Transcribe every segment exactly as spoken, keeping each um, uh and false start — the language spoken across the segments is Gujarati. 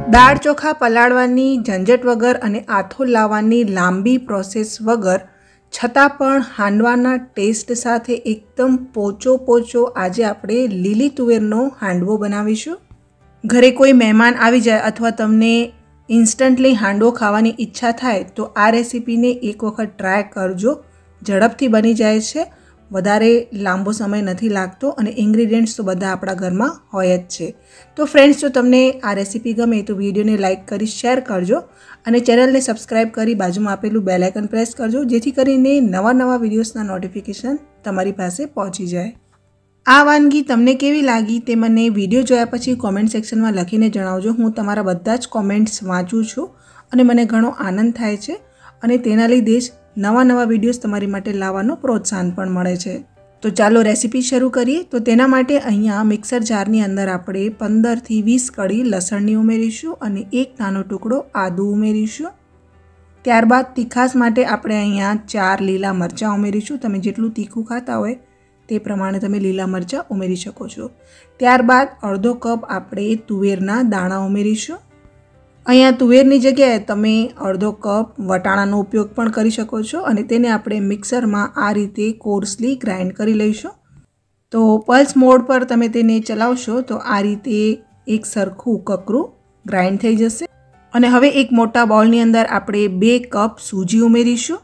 દાળ ચોખા પલાળવાની ઝંઝટ વગર અને આથો લાવવાની લાંબી પ્રોસેસ વગર છતાં પણ હાંડવાના ટેસ્ટ સાથે એકદમ પોચો પોચો આજે આપણે લીલી તુવેરનો હાંડવો બનાવીશું। ઘરે કોઈ મહેમાન આવી જાય અથવા તમને ઇન્સ્ટન્ટલી હાંડવો ખાવાની ઈચ્છા થાય તો આ રેસીપીને એક વખત ટ્રાય કરજો। ઝડપથી બની જાય છે, વધારે લાંબો સમય નથી લાગતો અને ઇન્ગ્રીડિયન્ટ્સ તો બધા આપણા ઘરમાં હોય જ છે। તો ફ્રેન્ડ્સ, જો તમને આ રેસીપી ગમે તો વિડીયોને લાઇક કરી શેર કરજો અને ચેનલને સબસ્ક્રાઈબ કરી બાજુમાં આપેલું બેલ આઇકન પ્રેસ કરજો, જેથી કરીને નવા નવા વિડીયોઝના નોટિફિકેશન તમારી પાસે પહોંચી જાય। આ વાનગી તમને કેવી લાગી તે મને વિડીયો જોયા પછી કોમેન્ટ સેક્શનમાં લખીને જણાવજો। હું તમારા બધા જ કોમેન્ટ્સ વાંચું છું અને મને ઘણો આનંદ થાય છે અને તેના લીધે જ નવા નવા વિડીયોઝ તમારી માટે લાવવાનો પ્રોત્સાહન પણ મળે છે। તો ચાલો રેસીપી શરૂ કરીએ। તો તેના માટે અહીંયા મિક્સર જારની અંદર આપણે પંદરથી વીસ કળી લસણની ઉમેરીશું અને એક નાનો ટુકડો આદું ઉમેરીશું। ત્યારબાદ તીખાસ માટે આપણે અહીંયા ચાર લીલા મરચાં ઉમેરીશું। તમે જેટલું તીખું ખાતા હોય તે પ્રમાણે તમે લીલા મરચાં ઉમેરી શકો છો। ત્યારબાદ અડધો કપ આપણે તુવેરના દાણા ઉમેરીશું। અહીંયા તુવેરની જગ્યાએ તમે અડધો કપ વટાણાનો ઉપયોગ પણ કરી શકો છો અને તેને આપણે મિક્સરમાં આ રીતે કોર્સલી ગ્રાઇન્ડ કરી લઈશું। તો પલ્સ મોડ પર તમે તેને ચલાવશો તો આ રીતે એક સરખું કકરું ગ્રાઇન્ડ થઈ જશે। અને હવે એક મોટા બાઉલની અંદર આપણે બે કપ સૂજી ઉમેરીશું।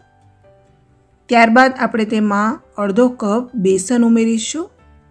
ત્યારબાદ આપણે તેમાં અડધો કપ બેસન ઉમેરીશું।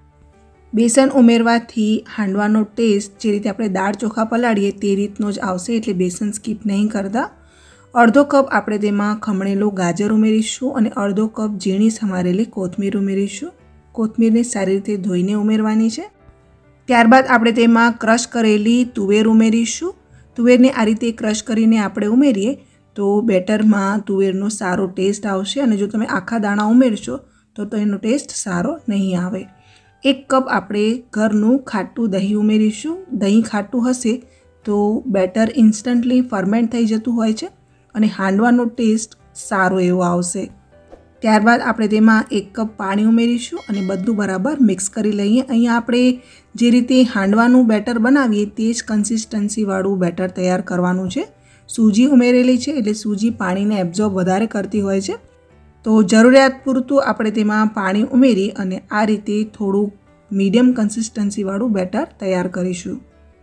બેસન ઉમેરવાથી હાંડવાનો ટેસ્ટ જે રીતે આપણે દાળ ચોખા પલાળીએ તે રીતનો જ આવશે, એટલે બેસન સ્કીપ નહીં કરતા। અડધો કપ આપણે તેમાં ખમણેલું ગાજર ઉમેરીશું અને અડધો કપ ઝીણી સમારેલી કોથમીર ઉમેરીશું। કોથમીરને સારી રીતે ધોઈને ઉમેરવાની છે। ત્યારબાદ આપણે તેમાં ક્રશ કરેલી તુવેર ઉમેરીશું। તુવેરને આ રીતે ક્રશ કરીને આપણે ઉમેરીએ તો બેટરમાં તુવેરનો સારો ટેસ્ટ આવશે અને જો તમે આખા દાણા ઉમેરશો તો તો એનો ટેસ્ટ સારો નહીં આવે। એક કપ આપણે ઘરનું ખાટું દહીં ઉમેરીશું। દહીં ખાટું હશે તો બેટર ઇન્સ્ટન્ટલી ફર્મેન્ટ થઈ જતું હોય છે અને હાંડવાનો ટેસ્ટ સારો એવો આવશે। ત્યારબાદ આપણે તેમાં એક કપ પાણી ઉમેરીશું અને બધું બરાબર મિક્સ કરી લઈએ। અહીંયા આપણે જે રીતે હાંડવાનું બેટર બનાવીએ તે જ કન્સિસ્ટન્સીવાળું બેટર તૈયાર કરવાનું છે। સૂજી ઉમેરેલી છે એટલે સૂજી પાણીને એબ્ઝોર્બ વધારે કરતી હોય છે, તો જરૂરિયાત પૂરતું આપણે તેમાં પાણી ઉમેરી અને આ રીતે થોડું મીડિયમ કન્સિસ્ટન્સીવાળું બેટર તૈયાર કરીશું।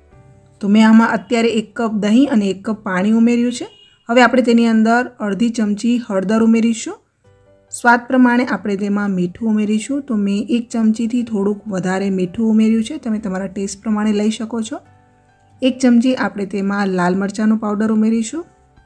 તો મેં આમાં અત્યારે એક કપ દહીં અને એક કપ પાણી ઉમેર્યું છે। હવે આપણે તેની અંદર અડધી ચમચી હળદર ઉમેરીશું। સ્વાદ પ્રમાણે આપણે તેમાં મીઠું ઉમેરીશું। તો મેં એક ચમચીથી થોડુંક વધારે મીઠું ઉમેર્યું છે, તમે તમારા ટેસ્ટ પ્રમાણે લઈ શકો છો। એક ચમચી આપણે તેમાં લાલ મરચાંનો પાવડર ઉમેરીશું।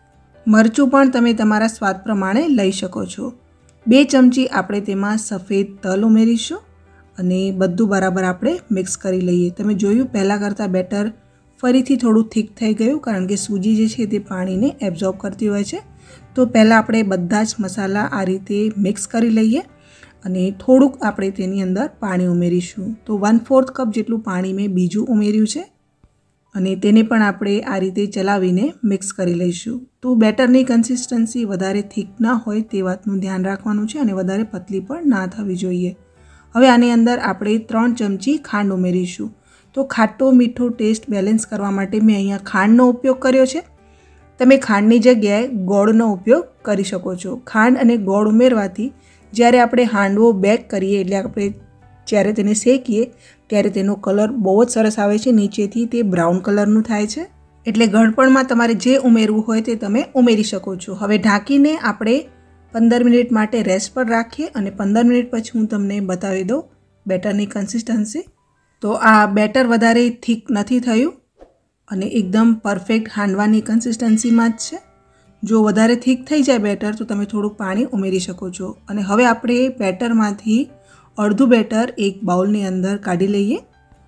મરચું પણ તમે તમારા સ્વાદ પ્રમાણે લઈ શકો છો। બે ચમચી આપણે તેમાં સફેદ તલ ઉમેરીશું અને બધું બરાબર આપણે મિક્સ કરી લઈએ। તમે જોયું પહેલાં કરતાં બેટર ફરીથી થોડું થીક થઈ ગયું, કારણ કે સૂજી જે છે તે પાણીને એબ્ઝોર્બ કરતી હોય છે। તો પહેલાં આપણે બધા જ મસાલા આ રીતે મિક્સ કરી લઈએ અને થોડુંક આપણે તેની અંદર પાણી ઉમેરીશું। તો વન ફોર્થ કપ જેટલું પાણી મેં બીજું ઉમેર્યું છે અને તેને પણ આપણે આ રીતે ચલાવીને મિક્સ કરી લઈશું। તો બેટરની કન્સિસ્ટન્સી વધારે થીક ના હોય તે વાતનું ધ્યાન રાખવાનું છે અને વધારે પતલી પણ ના થવી જોઈએ। હવે આની અંદર આપણે ત્રણ ચમચી ખાંડ ઉમેરીશું। તો ખાટો મીઠો ટેસ્ટ બેલેન્સ કરવા માટે મેં અહીંયા ખાંડનો ઉપયોગ કર્યો છે। તમે ખાંડની જગ્યાએ ગોળનો ઉપયોગ કરી શકો છો। ખાંડ અને ગોળ ઉમેરવાથી જ્યારે આપણે હાંડવો બેક કરીએ એટલે આપણે જ્યારે તેને શેકીએ ત્યારે તેનો કલર બહુ જ સરસ આવે છે, નીચેથી તે બ્રાઉન કલરનું થાય છે। એટલે ગળપણમાં તમારે જે ઉમેરવું હોય તે તમે ઉમેરી શકો છો। હવે ઢાંકીને આપણે પંદર મિનિટ માટે રેસ્ટ પર રાખીએ અને પંદર મિનિટ પછી હું તમને બતાવી દઉં બેટરની કન્સિસ્ટન્સી। તો આ બેટર વધારે થીક નથી થયું અને એકદમ પરફેક્ટ હાંડવાની કન્સિસ્ટન્સીમાં જ છે। જો વધારે થીક થઈ જાય બેટર તો તમે થોડુંક પાણી ઉમેરી શકો છો। અને હવે આપણે બેટરમાંથી અડધું બેટર એક બાઉલની અંદર કાઢી લઈએ।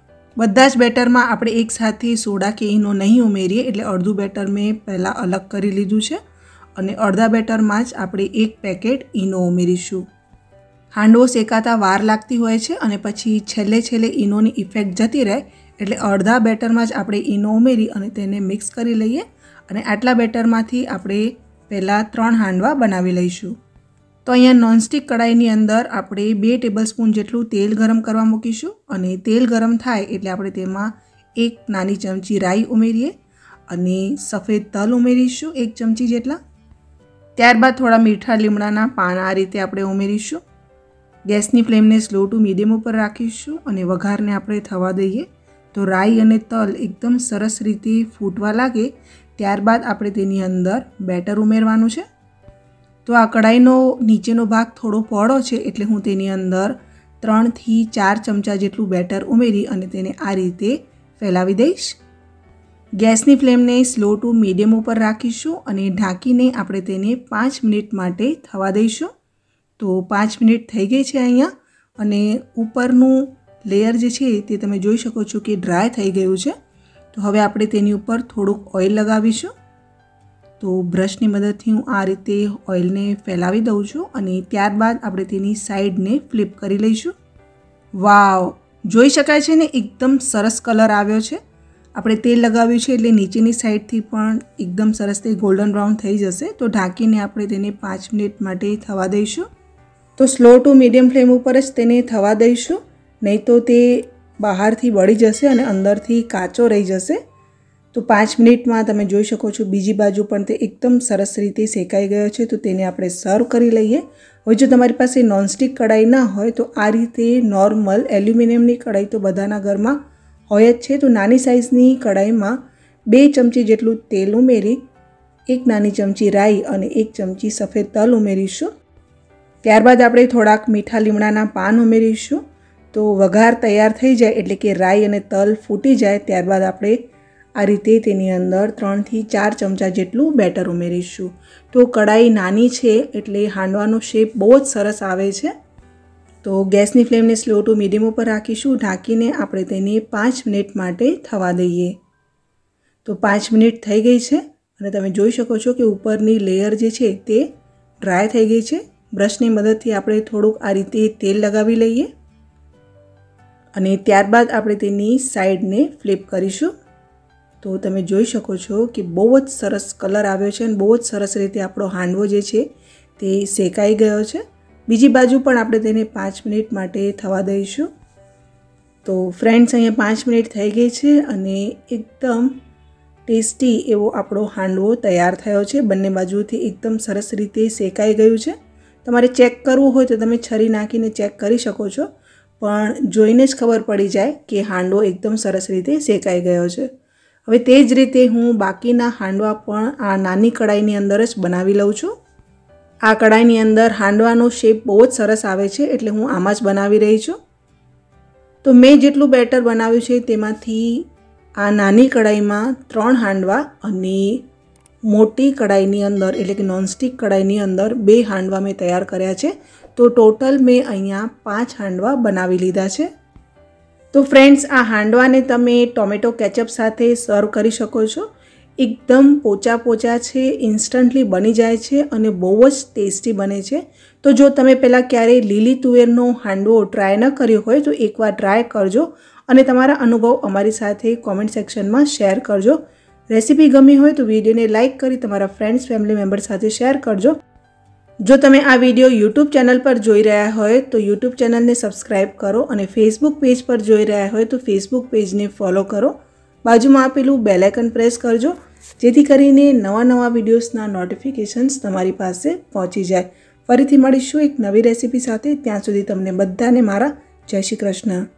બધા જ બેટરમાં આપણે એકસાથે સોડા કે ઈનો નહીં ઉમેરીએ, એટલે અડધું બેટર મેં પહેલાં અલગ કરી લીધું છે અને અડધા બેટરમાં જ આપણે એક પેકેટ ઈનો ઉમેરીશું। હાંડવો શેકાતા વાર લાગતી હોય છે અને પછી છેલ્લે છેલ્લે ઈનોની ઇફેક્ટ જતી રહે, એટલે અડધા બેટરમાં જ આપણે ઈનો ઉમેરી અને તેને મિક્સ કરી લઈએ અને આટલા બેટરમાંથી આપણે પહેલાં ત્રણ હાંડવા બનાવી લઈશું। તો અહીંયા નોનસ્ટિક કડાઈની અંદર આપણે બે ટેબલસ્પૂન જેટલું તેલ ગરમ કરવા મૂકીશું અને તેલ ગરમ થાય એટલે આપણે તેમાં એક નાની ચમચી રાઈ ઉમેરીએ અને સફેદ તલ ઉમેરીશું એક ચમચી જેટલા. ત્યારબાદ થોડા મીઠા લીમડાના પાન આ રીતે આપણે ઉમેરીશું. ગેસની ફ્લેમને સ્લો ટુ મીડિયમ ઉપર રાખીશું અને વઘારને આપણે થવા દઈએ. તો રાઈ અને તલ એકદમ સરસ રીતે ફૂટવા લાગે ત્યારબાદ આપણે તેની અંદર બેટર ઉમેરવાનું છે. તો આ કઢાઈનો નીચેનો ભાગ થોડો પહોળો છે એટલે હું તેની અંદર ત્રણથી ચાર ચમચા જેટલું બેટર ઉમેરી અને તેને આ રીતે ફેલાવી દઈશ. ગેસની ફ્લેમને સ્લો ટુ મીડિયમ ઉપર રાખીશું અને ઢાંકીને આપણે તેને પાંચ મિનિટ માટે થવા દઈશું. તો પાંચ મિનિટ થઈ ગઈ છે અહીંયા અને ઉપરનું લેયર જે છે તે તમે જોઈ શકો છો કે ડ્રાય થઈ ગયું છે. તો હવે આપણે તેની ઉપર થોડુંક ઓઇલ લગાવીશું. તો બ્રશની મદદથી હું આ રીતે ઓઇલને ફેલાવી દઉં છું અને ત્યારબાદ આપણે તેની સાઈડને ફ્લિપ કરી લઈશું. વાવ, જોઈ શકાય છે ને એકદમ સરસ કલર આવ્યો છે. આપણે તેલ લગાવ્યું છે એટલે નીચેની સાઈડથી પણ એકદમ સરસ તે ગોલ્ડન બ્રાઉન થઈ જશે. તો ઢાંકીને આપણે તેને પાંચ મિનિટ માટે થવા દઈશું. તો સ્લો ટુ મીડિયમ ફ્લેમ ઉપર જ તેને થવા દઈશું, નહીં તો તે બહારથી બળી જશે અને અંદરથી કાચો રહી જશે. તો પાંચ મિનિટમાં તમે જોઈ શકો છો બીજી બાજુ પણ તે એકદમ સરસ રીતે શેકાઈ ગયો છે. તો તેને આપણે સર્વ કરી લઈએ. હવે જો તમારી પાસે નોનસ્ટિક કઢાઈ ના હોય તો આ રીતે નોર્મલ એલ્યુમિનિયમની કઢાઈ તો બધાના ઘરમાં હોય જ છે. તો નાની સાઇઝની કઢાઈમાં બે ચમચી જેટલું તેલ ઉમેરી એક નાની ચમચી રાઈ અને એક ચમચી સફેદ તલ ઉમેરીશું. ત્યારબાદ આપણે થોડાક મીઠા લીમડાના પાન ઉમેરીશું. તો વઘાર તૈયાર થઈ જાય એટલે કે રાઈ અને તલ ફૂટી જાય ત્યારબાદ આપણે આ રીતે તેની અંદર ત્રણથી ચાર ચમચા જેટલું બેટર ઉમેરીશું. તો કઢાઈ નાની છે એટલે હાંડવાનો શેપ બહુ જ સરસ આવે છે. તો ગેસની ફ્લેમને સ્લો ટુ મીડિયમ ઉપર રાખીશું. ઢાંકીને આપણે તેને પાંચ મિનિટ માટે થવા દઈએ. તો પાંચ મિનિટ થઈ ગઈ છે અને તમે જોઈ શકો છો કે ઉપરની લેયર જે છે તે ડ્રાય થઈ ગઈ છે. બ્રશની મદદથી આપણે થોડુંક આ રીતે તેલ લગાવી લઈએ અને ત્યારબાદ આપણે તેની સાઈડને ફ્લિપ કરીશું. તો તમે જોઈ શકો છો કે બહુ જ સરસ કલર આવ્યો છે અને બહુ જ સરસ રીતે આપણો હાંડવો જે છે તે શેકાઈ ગયો છે. બીજી બાજુ પણ આપણે તેને પાંચ મિનિટ માટે થવા દઈશું. તો ફ્રેન્ડ્સ, અહીંયા પાંચ મિનિટ થઈ ગઈ છે અને એકદમ ટેસ્ટી એવો આપણો હાંડવો તૈયાર થયો છે. બંને બાજુથી એકદમ સરસ રીતે શેકાઈ ગયું છે. તમારે ચેક કરવું હોય તો તમે છરી નાખીને ચેક કરી શકો છો, પણ જોઈને જ ખબર પડી જાય કે હાંડવો એકદમ સરસ રીતે શેકાઈ ગયો છે. હવે તે જ રીતે હું બાકીના હાંડવા પણ આ નાની કઢાઈની અંદર જ બનાવી લઉં છું. આ કઢાઈની અંદર હાંડવાનો શેપ બહુ જ સરસ આવે છે એટલે હું આમાં જ બનાવી રહી છું. તો મેં જેટલું બેટર બનાવ્યું છે તેમાંથી આ નાની કઢાઈમાં ત્રણ હાંડવા અને મોટી કઢાઈની અંદર એટલે કે નોનસ્ટિક કઢાઈની અંદર બે હાંડવા મેં તૈયાર કર્યા છે. તો ટોટલ મેં અહીંયા પાંચ હાંડવા બનાવી લીધા છે. તો ફ્રેન્ડ્સ, આ હાંડવાને તમે ટોમેટો કેચઅપ સાથે સર્વ કરી શકો છો. એકદમ પોચા પોચા છે, ઇન્સ્ટન્ટલી બની જાય છે અને બહુ જ ટેસ્ટી બને છે. તો જો તમે પહેલાં ક્યારેય લીલી તુવેરનો હાંડવો ટ્રાય ન કર્યો હોય તો એકવાર ટ્રાય કરજો અને તમારા અનુભવ અમારી સાથે કોમેન્ટ સેક્શનમાં શેર કરજો. રેસીપી ગમી હોય તો વિડીયોને લાઇક કરી તમારા ફ્રેન્ડ્સ ફેમિલી મેમ્બર સાથે શેર કરજો. જો તમે આ વિડીયો યુટ્યુબ ચેનલ પર જોઈ રહ્યા હોય તો યુટ્યુબ ચેનલને સબસ્ક્રાઈબ કરો અને ફેસબુક પેજ પર જોઈ રહ્યા હોય તો ફેસબુક પેજને ફોલો કરો. બાજુમાં આપેલું બેલ આઇકન પ્રેસ કરજો જેથી કરીને નવા નવા વિડીયોઝના નોટિફિકેશન્સ તમારી પાસે પહોંચી જાય. ફરીથી મળીશું એક નવી રેસીપી સાથે. ત્યાં સુધી તમને બધાને મારા જય શ્રી કૃષ્ણ.